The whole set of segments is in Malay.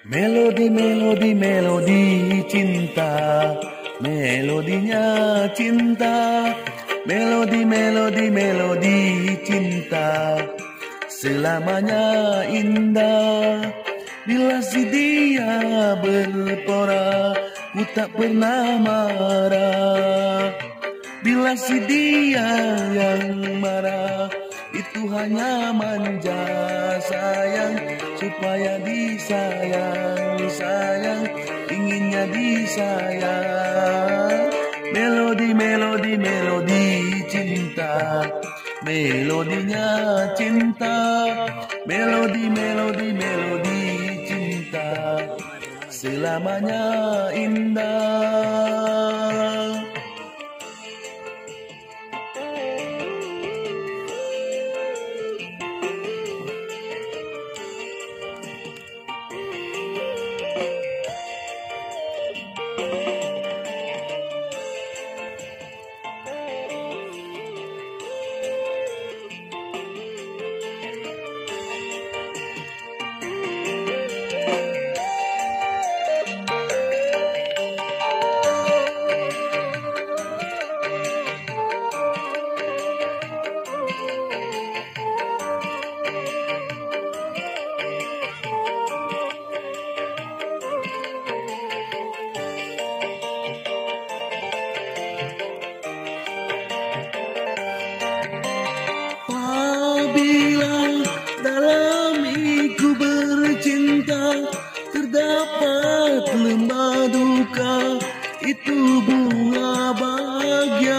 Melodi, melodi, melodi cinta, melodinya cinta. Melodi, melodi, melodi cinta, selamanya indah. Bila si dia berpora, ku tak pernah marah. Bila si dia yang marah, itu hanya manja sayang, supaya disayang, sayang, inginnya disayang. Melodi, melodi, melodi cinta, melodinya cinta. Melodi, melodi, melodi cinta, selamanya indah. Terdapat lembah duka, itu bunga bahagia.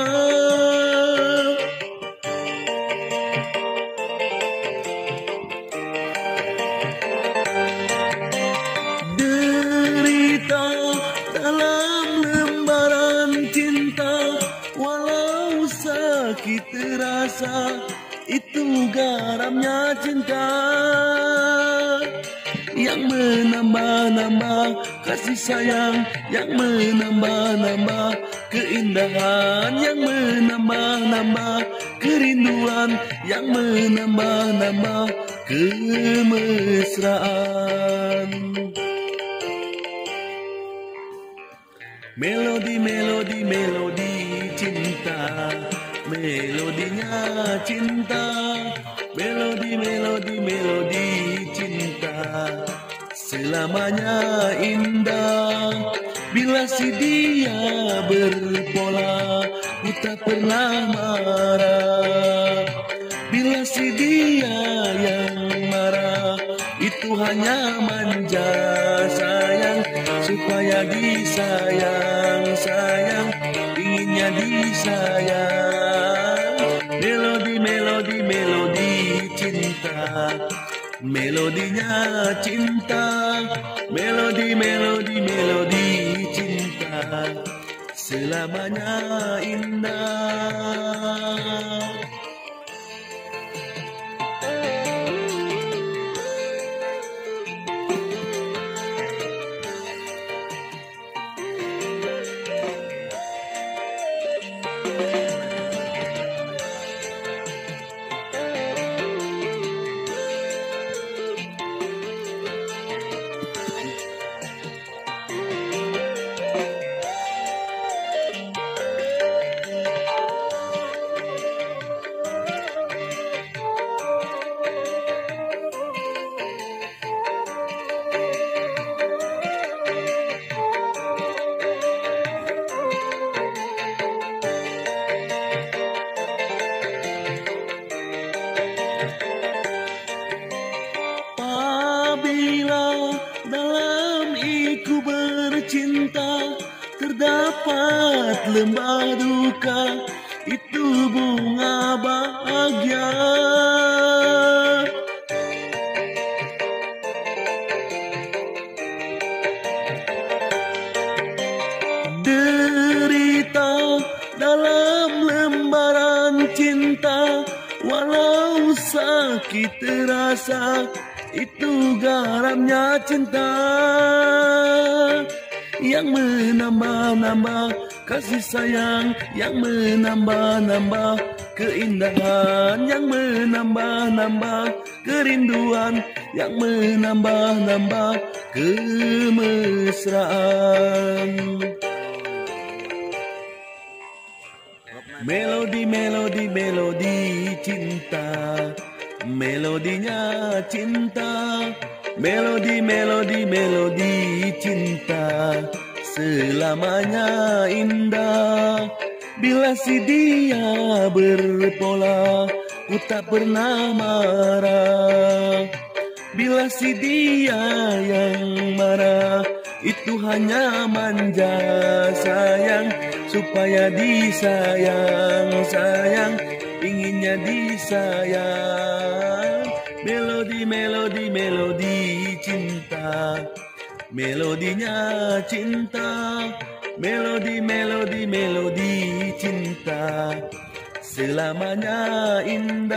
Derita dalam lembaran cinta, walau sakit terasa, itu garamnya cinta yang menambah-nambah kasih sayang, yang menambah-nambah keindahan, yang menambah-nambah kerinduan, yang menambah-nambah kemesraan. Melodi, melodi, melodi cinta, melodinya cinta. Melodi, melodi, melodi cinta, selamanya indah. Bila si dia berpola, ku tak pernah marah. Bila si dia yang marah, itu hanya manja sayang, supaya disayang, sayang, inginnya disayang. Melodi, melodi, melodi cinta, melodinya cinta. Melodi, melodi, melodi cinta, selamanya indah. Dalam iku bercinta, terdapat lembah duka, itu bunga bahagia. Derita dalam lembaran cinta, walau sakit terasa, itu garamnya cinta yang menambah-nambah kasih sayang, yang menambah-nambah keindahan yang menambah-nambah kerinduan, yang menambah-nambah kemesraan. Melodi, melodi, melodi cinta, melodinya cinta. Melodi, melodi, melodi cinta, selamanya indah. Bila si dia berpola, ku tak pernah marah. Bila si dia yang marah, itu hanya manja sayang. Supaya disayang, sayang, inginnya disayang. Melodi, melodi, melodi cinta, melodinya cinta. Melodi, melodi, melodi cinta, selamanya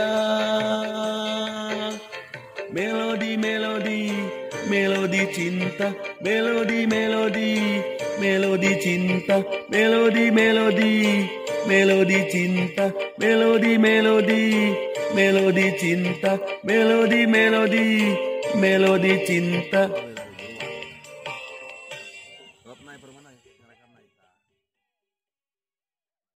indah. Melodi, melodi, melodi cinta, melodi, melodi, melodi cinta, melodi, melodi, melodi cinta, melodi, melodi, melodi cinta, melodi, melodi, melodi cinta.